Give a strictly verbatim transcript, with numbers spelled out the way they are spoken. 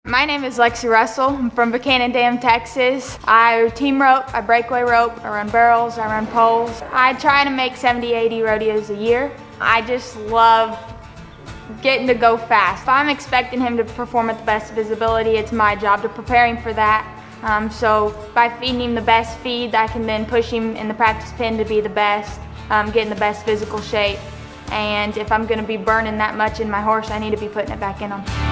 My name is Lyssy Russell. I'm from Buchanan Dam, Texas. I team rope, I breakaway rope, I run barrels, I run poles. I try to make seventy, eighty rodeos a year. I just love getting to go fast. If I'm expecting him to perform at the best of his ability, it's my job to prepare him for that. Um, so by feeding him the best feed, I can then push him in the practice pen to be the best, um, get in the best physical shape. And if I'm gonna be burning that much in my horse, I need to be putting it back in him.